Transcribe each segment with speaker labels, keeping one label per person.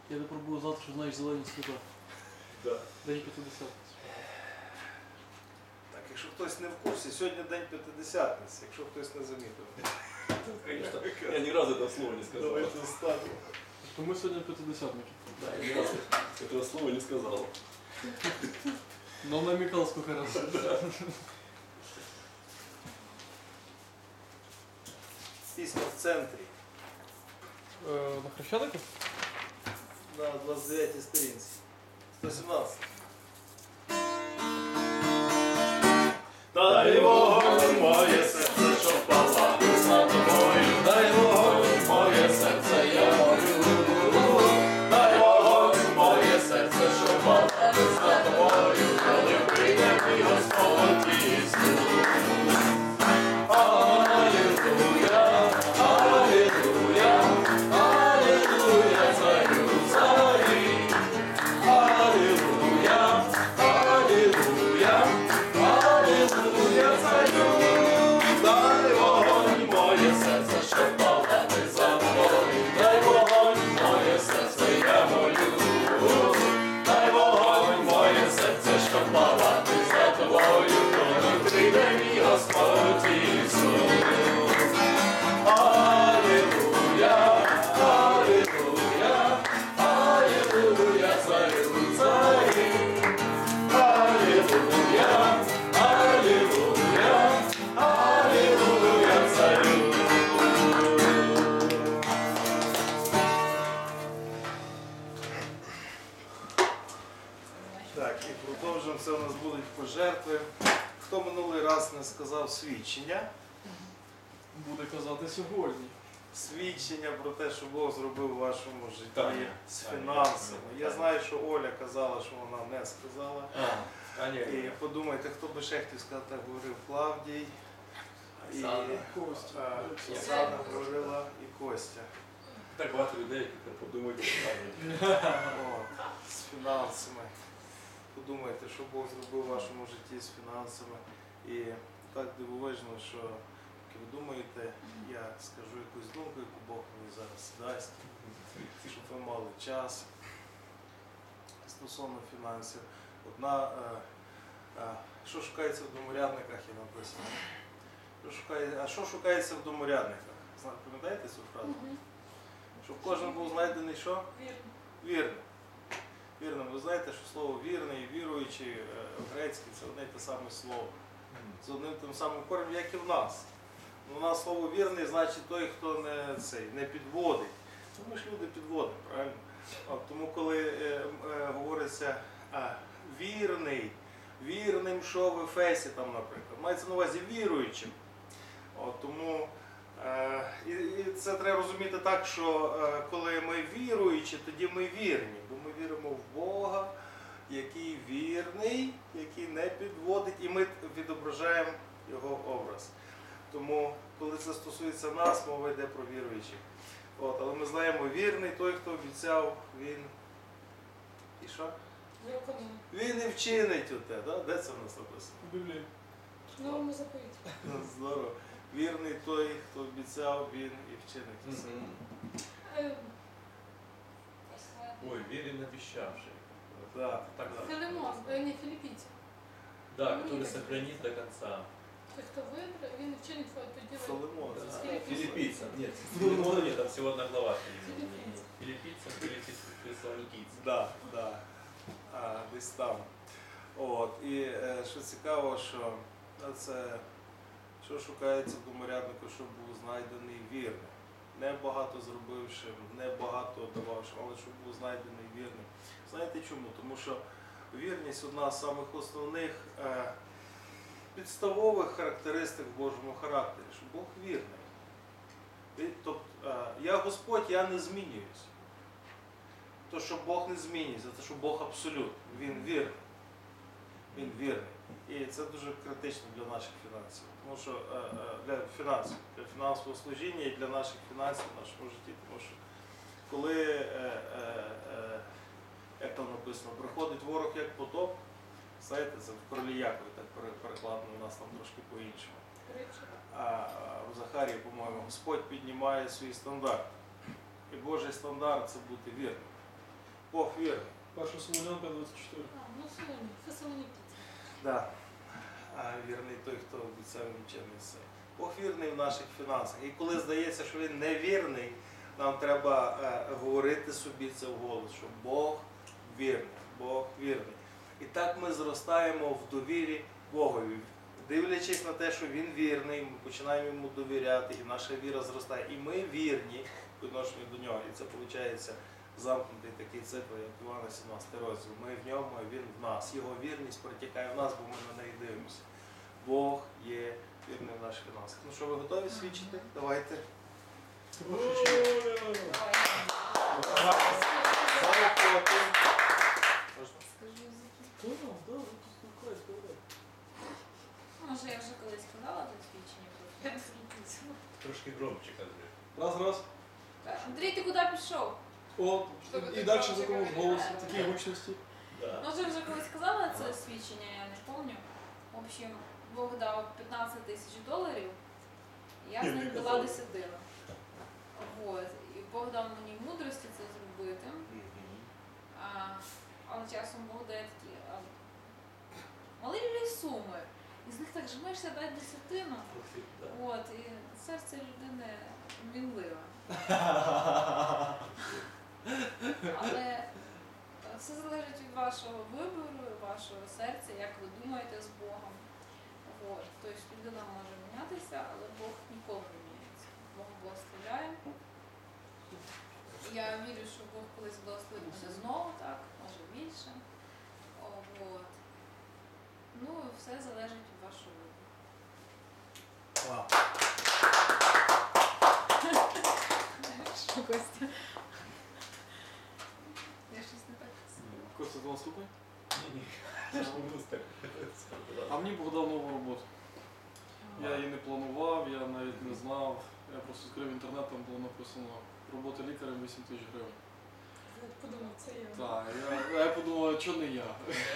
Speaker 1: Я не пробую знати, що знаєш зелені світа.
Speaker 2: Да.
Speaker 1: День 50.
Speaker 3: Так, якщо хтось не в курсі, сьогодні день П'ятидесятниці, якщо хтось не замітив.
Speaker 2: Конечно. Я ни разу этого слова не сказал.
Speaker 3: Давайте оставимо.
Speaker 1: То ми сьогодні п'ятидесятники.
Speaker 2: Да, я ни разу этого слова не сказал.
Speaker 1: Но намекал сколько раз.
Speaker 3: Пісня в центрі.
Speaker 1: На Хрещатику?
Speaker 3: На 29-й сторінці. 117.
Speaker 2: Дай вогонь моє серце, що палало над тобою. Дай вогонь моє серце, я молю. Дай вогонь моє серце, що палало над тобою. Коли прийде мій Господь Ісус. Алілуя, алілуя, алілуя, царю царі. Алілуя, алілуя, алілуя, царю. Дай вогонь моє серце, щоб палати за тобою. Дай вогонь моє серце, я молю. Дай вогонь моє серце, щоб палати за тобою. Коли прийде мій Господь Ісус. Алілуя, алілуя, алілуя, царю царі. Алілуя, алілуя, алілуя, царю.
Speaker 3: Так, і продовжуємо. Це у нас будуть пожертви. Хто минулий раз не сказав свідчення?
Speaker 1: Буде казати сьогодні.
Speaker 3: Свідчення про те, що Бог зробив у вашому житті
Speaker 2: Таня.
Speaker 3: з фінансами. Я знаю, що Оля казала, що вона не сказала. І подумайте, хто би ще хотів сказати, так говорив Клавдій, і
Speaker 1: Костя.
Speaker 3: Оксана говорила, і Костя.
Speaker 2: Так багато людей, які подумають,
Speaker 3: От, з фінансами. Подумайте, що Бог зробив у вашому житті з фінансами. І так дивовижно, що поки ви думаєте, я скажу якусь думку, яку Бог мені зараз дасть, щоб ви мали час стосовно фінансів. Що шукається в доморядниках, є написано. А що шукається в доморядниках? Пам'ятаєте цю фразу? Щоб кожен був знайдений що? Вірним. Вірним. Ви знаєте, що слово вірний і віруючий грецький це одне й те саме слово. З одним тим самим коренем, як і в нас. У нас слово вірний значить той, хто не підводить. Ми ж люди підводимо, правильно? Тому коли говориться вірний, вірним, що в Ефесі, там, наприклад, мається на увазі віруючим. Тому і це треба розуміти так, що коли ми віруючі, тоді ми вірні, бо ми віримо в Бога, який вірний, який не підводить, і ми відображаємо його образ. Тому, коли це стосується нас, мова йде про віруючих. Але ми знаємо, вірний той, хто обіцяв, він і що? Він і вчинить у те. Да? Де це в нас написано?
Speaker 1: В Біблії.
Speaker 4: В Новому заповіті.
Speaker 3: Здорово. Вірний той, хто обіцяв, він і вчинить усе.
Speaker 2: Ой, верен обещавший.
Speaker 3: Так,
Speaker 2: Так,
Speaker 3: так.
Speaker 4: Филимон, не філіппійці.
Speaker 2: Да, который сохранит до конца.
Speaker 4: Той, хто вибрав, він вчинить твоє тоді.
Speaker 3: Соломон.
Speaker 2: Филиппийца. Нет, Филимона нет, там всего одна глава. Филиппийца, фессалоникийцы.
Speaker 3: Так, так. Десь там. І що цікаво, що це, що шукається в доморяднику, щоб був знайдений вірним. Не багато зробившим, не багато дававшим, але щоб був знайдений вірним. Знаєте чому? Тому що вірність одна з самих основних підставових характеристик в Божому характері, що Бог вірний. Тобто, я Господь, я не змінююсь. То, що Бог не змінюється, це що Бог абсолют, Він вірний. Він вірний. І це дуже критично для наших фінансів. Тому що для фінансів, для фінансового служіння і для наших фінансів в нашому житті. Тому що коли, як там написано, приходить ворог як потоп, знаєте, це в Королі Якові так перекладено, у нас там трошки по-іншому. А в Захарії, по-моєму, Господь піднімає свій стандарт. І Божий стандарт – це бути вірним. Бог вірний.
Speaker 1: Перша Солонянка 24.
Speaker 4: А, ну Солоні, Фесалоніки.
Speaker 3: Да. А вірний той, хто обіцяв нічим все. Бог вірний в наших фінансах. І коли здається, що він невірний, нам треба говорити собі це вголос, що Бог вірний, Бог вірний. І так ми зростаємо в довірі Богові. Дивлячись на те, що Він вірний, ми починаємо йому довіряти, і наша віра зростає. І ми вірні в відношенні до нього. І це виходить замкнутий такий цикл, як Івана 17 розділ. Ми в ньому, а він в нас. Його вірність протікає в нас, бо ми на неї дивимося. Бог є вірний в наших фінансах. Ну що, ви готові свідчити? Давайте.
Speaker 5: Може, я вже колись казала до свідчення про фінансову.
Speaker 2: Трошки громче кажи.
Speaker 1: Раз.
Speaker 5: Андрій, ти куди пішов?
Speaker 1: От, і далі за комусь голос, такі гучності.
Speaker 2: Да.
Speaker 5: Може, вже колись казала це свідчення, я не пам'ятаю. В общем, Бог дав 15 тисяч доларів, і я з них дала десятину. Вот. І Бог дав мені мудрості це зробити. Але часом Бог дає такі малі суми. І з них так жмешся дати десятину. От, і серце людини мінливе. Але все залежить від вашого вибору, вашого серця, як ви думаєте з Богом. От. Тобто людина може мінятися, але Бог ніколи не міняється. Бог благословляє. Я вірю, що Бог колись благословить мене знову, так, може більше. От. Ну, все залежить від вашого вибору.
Speaker 3: Вау.
Speaker 5: Що, Костя? Я щось не так сказала.
Speaker 1: Костя, ти наступний?
Speaker 2: Ні. Я ж не буду так.
Speaker 1: А мені Бог дав нову роботу. Я її не планував, я навіть не знав. Я просто відкрив інтернет, там було написано робота лікарем 8 тисяч гривень.
Speaker 4: Подумав, це я.
Speaker 1: Так, я подумав, а чого не я?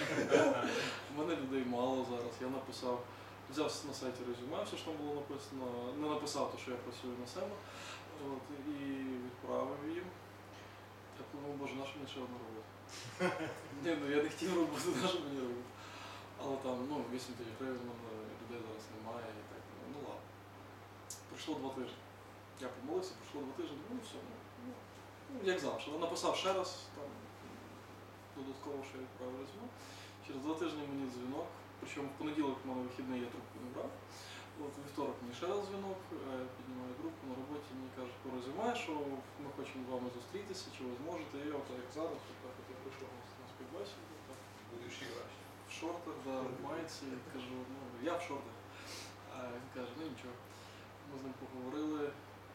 Speaker 1: У мене людей мало зараз. Я написав, взяв на сайті резюме, все, що там було написано, не написав те, що я працюю на себе, от, і відправив їм. Я подумав, боже, наша мені ще одна робота. Ні, ну я не хотів роботи, наша мені робота. Але там, 8 тисяч гривень, в мене людей зараз немає і так. Ну ладно. Пройшло 2 тижні. Я помолився, пройшло 2 тижні, ну все. Як завжди, але написав ще раз, там додатково ще відправив резюме. Через 2 тижні мені дзвінок, причому в понеділок в мене вихідний, я трубку не брав. От вівторок мені ще раз дзвінок, я піднімаю трубку на роботі, мені кажуть по резюме, що ми хочемо з вами зустрітися, чи ви зможете. І от як зараз, так от я прийшов на співбесіду, так,
Speaker 2: Будеш і краще.
Speaker 1: в шортах, да, в майці, кажу, я в шортах. А він каже, ну нічого. Ми з ним поговорили.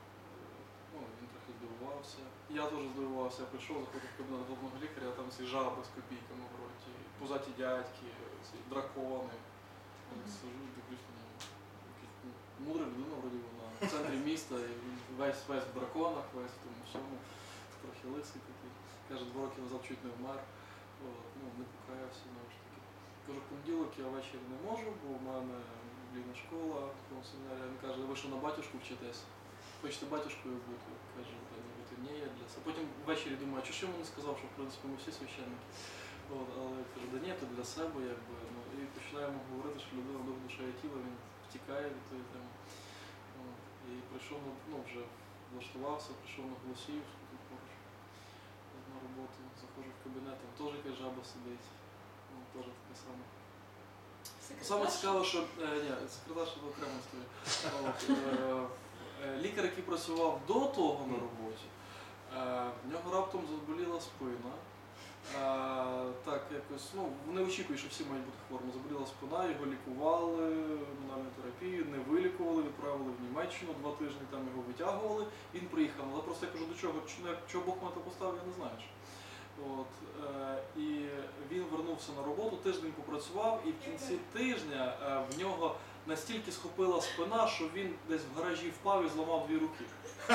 Speaker 1: Він трохи здивувався. Я теж здивувався, я прийшов, заходив в кабінет головного лікаря, а там ці жаби з копійками в роті, пузаті дядьки, ці дракони. Сижу і дивлюсь на нього. Мудра людина, вроді вона в центрі міста, і весь в драконах, весь в тому всьому, трохи лисий такий. Каже, 2 роки назад чуть не вмер, не покаявся, знову ж таки. Кажу, в понеділок я ввечері не можу, бо в мене блідна школа, семінарія. Він каже, ви що на батюшку вчитесь? Хочете батюшкою бути? Каже, ніби ні, я для себе. Потім ввечері думаю, а що ж йому не сказав, що в принципі ми всі священники. Але кажу, да ні, то для себе, якби. І починаємо говорити, що людина дух, душа і тіло, він втікає від тої теми. І прийшов, вже влаштувався, прийшов на голосів, тут поруч на роботу, заходжу в кабінет, там теж якась жаба сидить, теж таке саме. Саме цікаво, що, ні, секретар ще окремо стоїть. Лікар, який працював до того на роботі, в нього раптом заболіла спина. Так, якось, не очікують, що всі мають бути хворими. Заболіла спина, його лікували, гормональну терапію, не вилікували, відправили в Німеччину, 2 тижні там його витягували. Він приїхав, але просто я кажу, до чого, чого Бог мене поставив, я не знаю. І він вернувся на роботу, тиждень попрацював, і в кінці тижня в нього настільки схопила спина, що він десь в гаражі впав і зламав 2 руки.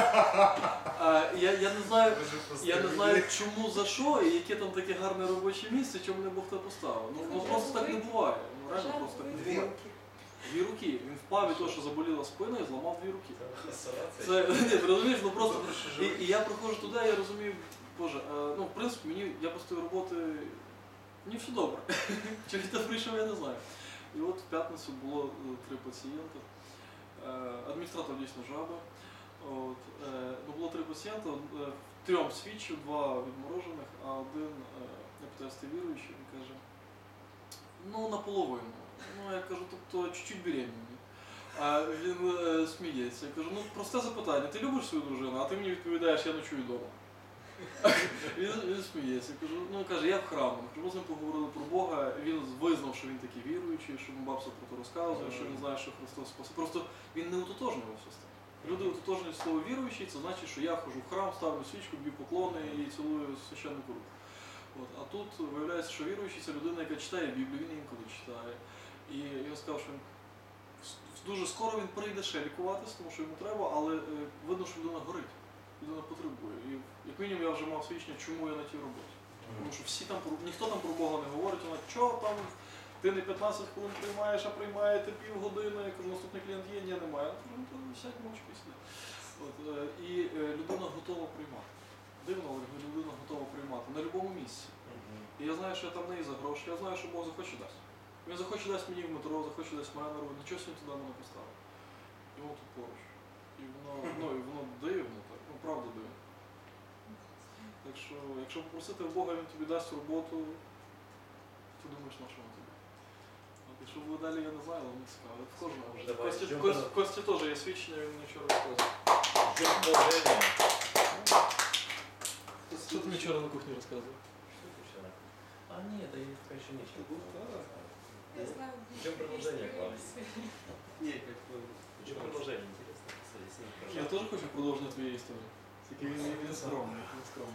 Speaker 1: Я не знаю, чому, за що, і яке там таке гарне робоче місце, чому мене Бог так поставив. Просто так не буває. Реально просто так не буває. 2 руки. Він впав від того, що заболіла спина і зламав 2 руки. Це, розумієш, просто... І я приходжу туди, я розумію, Боже, ну, в принципі, я без тої роботи, мені все добре. Чого я прийшов, я не знаю. І от в п'ятницю було 3 пацієнти. Адміністратор дійсно жаба. Ну, було 3 пацієнти, 3 свідчив, 2 відморожених, а один, я питаю, ти віруючий, він каже, ну, наполовину. Ну, я кажу, тобто, чуть-чуть беременний. А він сміється. Я кажу, ну, просте запитання, ти любиш свою дружину, а ти мені відповідаєш, я ночую вдома. Він сміється. Я кажу, ну, каже, я в храмі. Ми з ним поговорили про Бога, він визнав, що він такий віруючий, що йому бабця про це розказує, що він знає, що Христос спасає. Просто він не утотожнювався з тим. Люди утотожнюють слово віруючий, це значить, що я ходжу в храм, ставлю свічку, б'ю поклони і цілую священну руку. А тут виявляється, що віруючий це людина, яка читає Біблію, він інколи читає. І він сказав, що дуже скоро він прийде ще лікуватися, тому що йому треба, але видно, що людина горить, людина потребує. І як мінімум я вже мав свідчення, чому я на тій роботі. Тому що ніхто там про Бога не говорить, вона, що там, ти не 15 хвилин приймаєш, а приймаєте півгодини, я кажу, наступний клієнт є, ні, немає. Я кажу, ну то сядь мовчки сюди. І людина готова приймати. Дивно, але людина готова приймати на будь-якому місці. І я знаю, що я там не за гроші, я знаю, що Бог захоче дасть. Він захоче дасть мені в метро, захоче дасть мене робити, нічого сьогодні туди мене поставив. І воно тут поруч. І воно дивно, так, ну правда дивно. Так що, якщо попросити в Бога, він тобі дасть роботу, ти думаєш, на що він тобі. Якщо буде далі, я не знаю, але мені цікаво. В кожного. Кості теж є свідчення, він мені вчора розказує. Що ти мені вчора на кухні розказував?
Speaker 2: А нет, да я еще ничего.
Speaker 4: Я знаю,
Speaker 2: В чем продолжение к вам?
Speaker 1: Ні, як
Speaker 2: В чем продолжение, интересно?
Speaker 1: я теж хочу продовження твоєї історії. Тільки він скромний,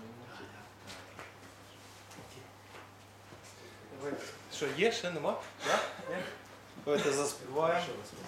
Speaker 3: Що, є? Ще нема? Да? Ні? Давайте заспіваємо.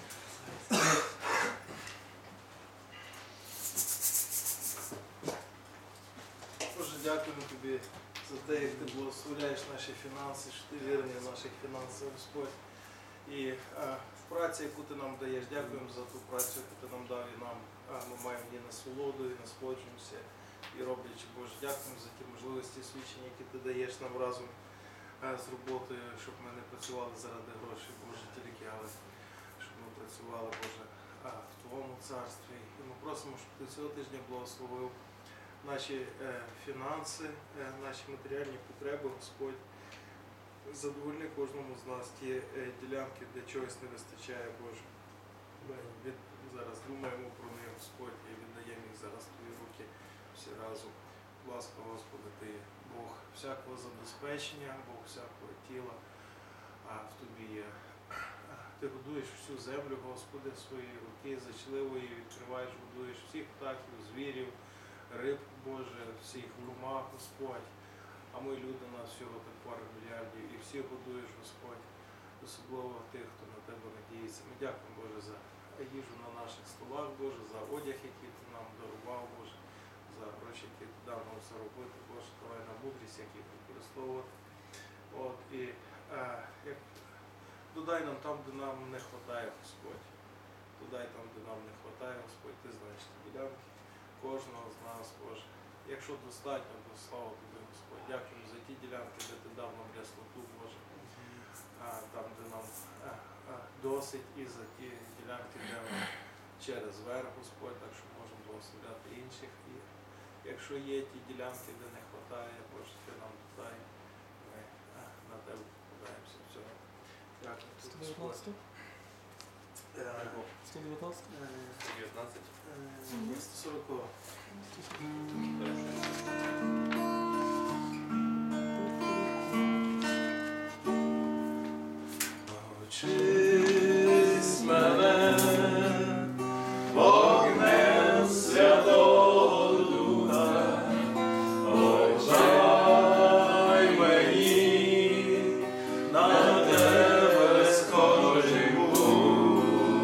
Speaker 3: Боже, дякуємо тобі за те, як ти благословляєш наші фінанси, що ти вірний в наших фінансах, Господь. І в праці, яку ти нам даєш, дякуємо за ту працю, яку ти нам дав, і нам ми маємо її насолоду, і насолоджуємося, і роблячи, Боже, дякуємо за ті можливості свідчення, які ти даєш нам разом з роботою, щоб ми не працювали заради грошей, Боже, тільки, але щоб ми працювали, Боже, в Твоєму царстві. І ми просимо, щоб ти цього тижня благословив наші фінанси, наші матеріальні потреби, Господь. Задовольни кожному з нас ті ділянки, де чогось не вистачає, Боже. Ми зараз думаємо про них, Господь, і віддаємо їх зараз в Твої руки всі разом. Будь ласка, Господи, Ти Бог всякого забезпечення, Бог всякого тіла, а в Тобі є. Ти годуєш всю землю, Господи, своєї руки, зачливої, відкриваєш, годуєш всіх птахів, звірів, риб, Боже, всіх комах, Господь. А ми люди, нас всього так пару мільярдів, і всіх годуєш, Господь, особливо тих, хто на Тебе надіється. Ми дякуємо, Боже, за їжу на наших столах, Боже, за одяг, який Ти нам дарував, Боже, за гроші, які Ти дав нам заробити, Боже, давай нам мудрість, як їх використовувати. Додай нам там, де нам не вистачає, Господь. Додай там, де нам не вистачає, Господь, Ти знаєш ті ділянки кожного з нас, Боже. Якщо достатньо, то слава Тобі, Господь. Дякую за ті ділянки, де Ти дав нам рясноту, Боже. Там, де нам досить, і за ті ділянки, де ми через верх, Господь, так що можемо благословляти інших. І якщо є ті ділянки, де не вистачає, Боже, Ти нам додай, ми на Тебе покладаємося всього. Дякую.
Speaker 1: 119? 119?
Speaker 3: 140.
Speaker 2: Очись мене вогнем Святого Духа, ой, дай мені на Тебе схожий був,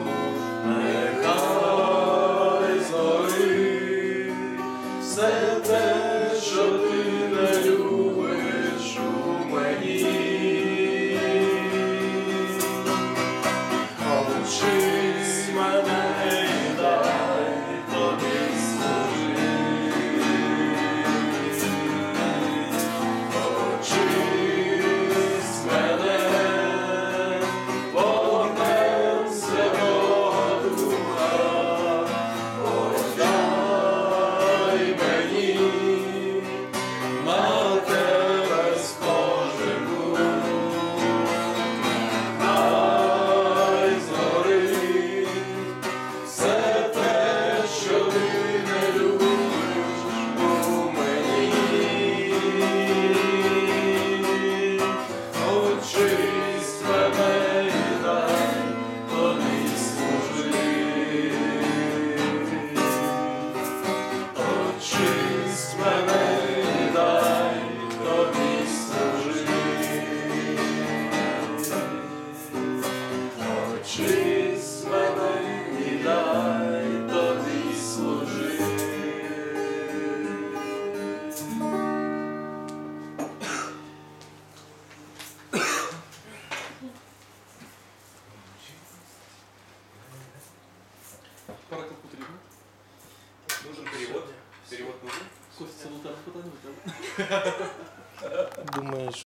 Speaker 2: нехай згорить все те, що Ти не любиш у мені. Очись мене і дай Тобі служити. Перевод нужен?
Speaker 1: Костя, це до тебе питання до тебе.
Speaker 3: Думаєш,